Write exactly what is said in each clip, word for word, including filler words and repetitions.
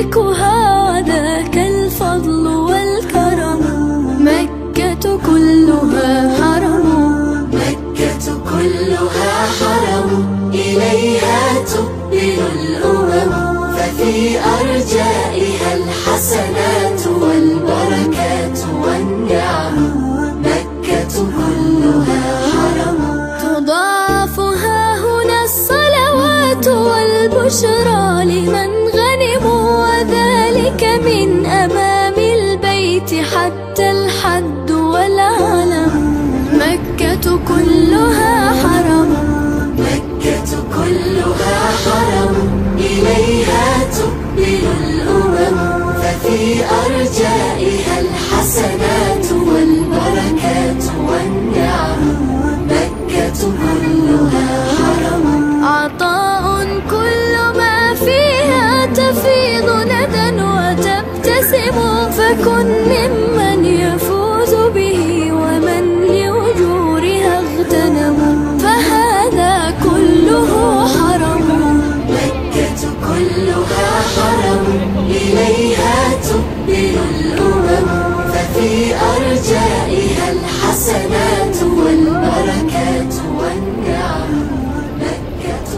ملكها ذاك الفضل والكرم. مكة كلها حرم، مكة كلها حرم، إليها تقبل الأمم، ففي أرجائها الحسنات والبركات والنعم. مكة كلها حرم، تضاعف هاهنا الصلوات والبشرى لمن غنموا، وذلك من أمام البيت حتى الحد والعلم. مكة كلها حرم، مكة كلها حرم، إليها تقبل الأمم، ففي أرجائها الحسنات والبركات والنعم. مكة كلها حرم، عطاء كل ما فيها تفيض ندى وتبتسم، فكن ممن يفوز به ومن لأجورها اغتنموا، فهذا كله حرم. مكة كلها حرم، إليها تقبل الأمم، ففي أرجائها الحسنات والبركات والنعم. مكة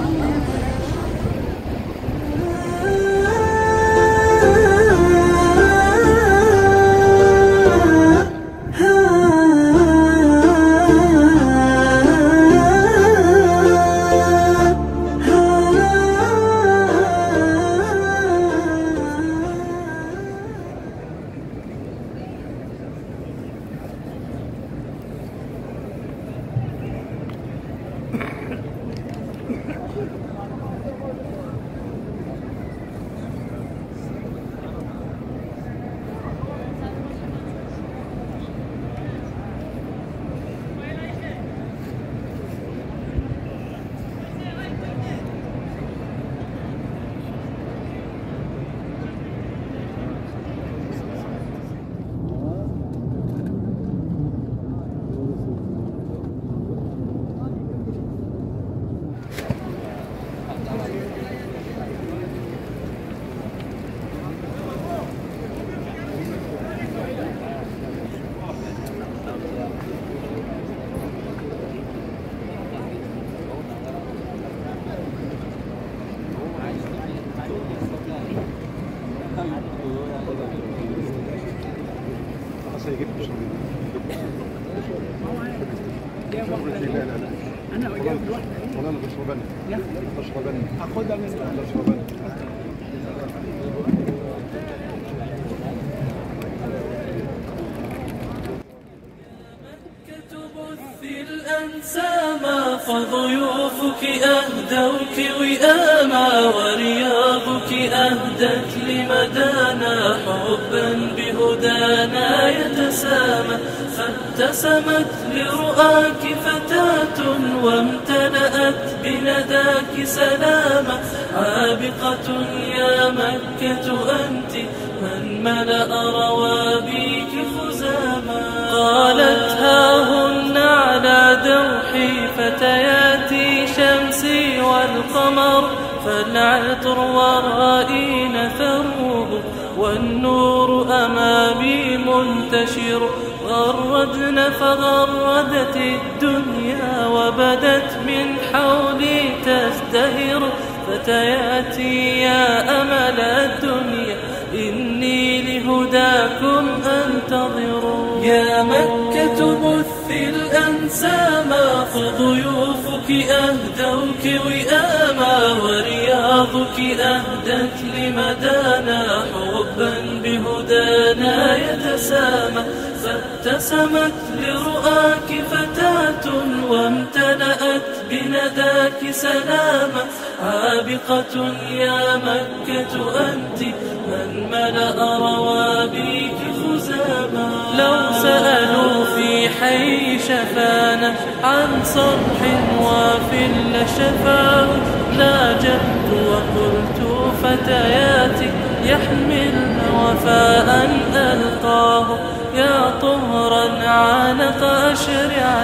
أنا أجاوب لوحدي. والله أنا بشربني. بشربني. أخدها من بشربني. الأنساما فضيوفك أهدوك وئاما، ورياضك أهدت لمدانا حبا بهدانا يتسامى. فابتسمت لرؤاك فتاة وامتلأت بنداك سلاما، عابقة يا مكة أنت من ملأ روابيك خزاما. قالت هاهن على دوحي فتياتي شمسي والقمر، فالعطر ورائي نثروه والنور أمامي منتشر. غردن فغردت الدنيا وبدت من حولي تزدهر، فتياتي يا أمل الدنيا إني لهداكم أنتظر. يا مكة بثي الأنساما فضيوفك أهدوك وئاما، ورياضك أهدت لمدانا حبا بهدانا يتسامى. فابتسمت لرؤاك فتاة وامتلأت بنداك سلاما، عابقة يا مكة أنت من ملأ روابيك خزاما. لو سألوا في حي شفانا عن صرح وافٍ لشفاه، لاجأت وقلت فتياتي يحملن وفاء ألقاه. يا طهرا عانق أشرعتي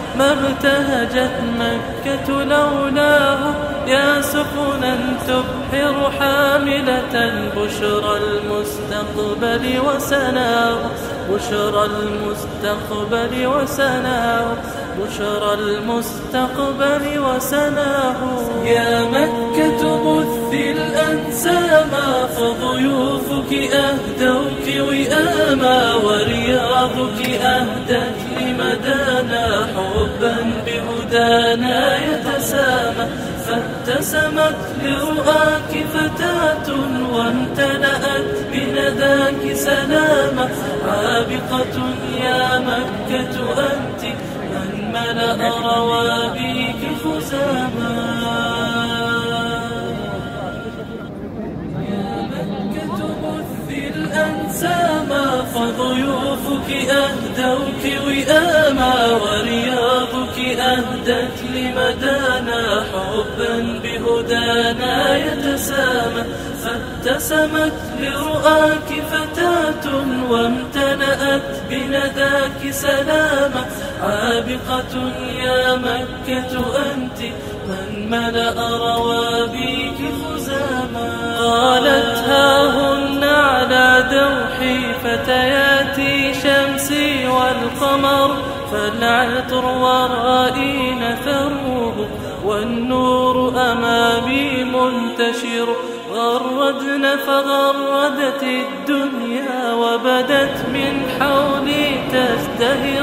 ما ابتهجت مكة لولاه. يا سفنا تبحر حاملة بشرى المستقبل وسناه، بشرى المستقبل وسناه، بشرى المستقبل وسناه. يا مكة بثي الأنساما، فضيوفك أهدوك وئاما، ورياضك أهدت لمدانا حبا بهدانا يتسامى. فابتسمت لرؤاك فتاة وامتلأت بنداك سلاما، عابقة يا مكة أنت من ملأ روابيك خزاما. يا مكة بثي الأنساما، فضيوفك أهدوك وئاما، ورياضك أهدت لمدانا حبا بهدانا يتسامى. فابتسمت لرؤاك فتاة وامتلأت بنداك سلاما، عابقة يا مكة أنت من ملأ روابيك خزاما. قالت هاهن على دوحي فتياتي شمسي والقمر، فالعطر ورائي نثروه والنور أمامي منتشر. غردن فغردت الدنيا وبدت من حولي تزدهر،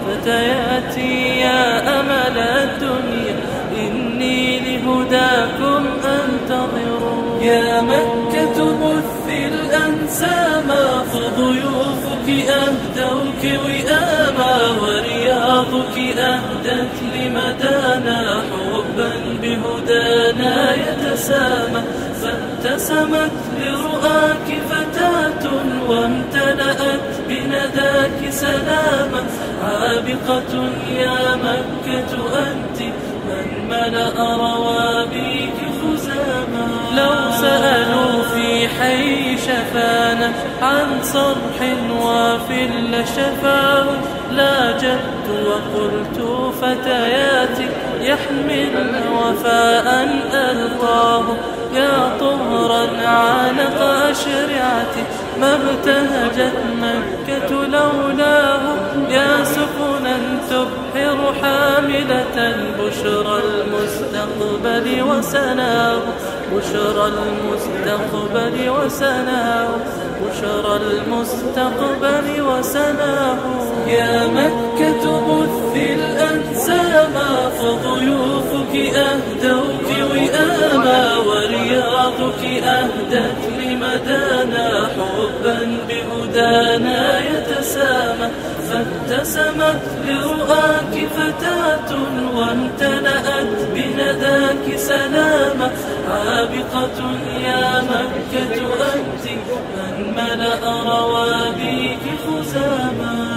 فتياتي يا أمل الدنيا إني لهداكم أنتظر. يا مكة بثي الأنساما، فضيوفك أهدوك وئاما، ورياضك أهدت لمدانا حبا بهدانا يتسامى. فابتسمت لرؤاك فتاة وامتلأت بنداك سلاما، عابقة يا مكة أنت من ملأ روابيك خزاما. لو سألوا في حي شفانا عن صرح وافل شفاه، لاجبت وقلت فتياتي يحملن وفاء ألقاه. يا طهرا عانق أشرعتي ما ابتهجت مكة لولاه. يا سفنا تبحر حاملة بشرى المستقبل وسناه، بشرى المستقبل وسناه، بشرى المستقبل وسناه. يا مكة بثي الأنساما، فضيوفك أهدوك وئاما، ورياضك أهدت لمدانا حبا بهدانا يتسامى. فابتسمت لرؤاك فتاة وامتلأت بنداك سلاما، عابقة يا مكة أنت من ملأ روابيك خزاما.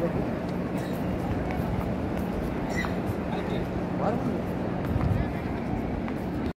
Var mı?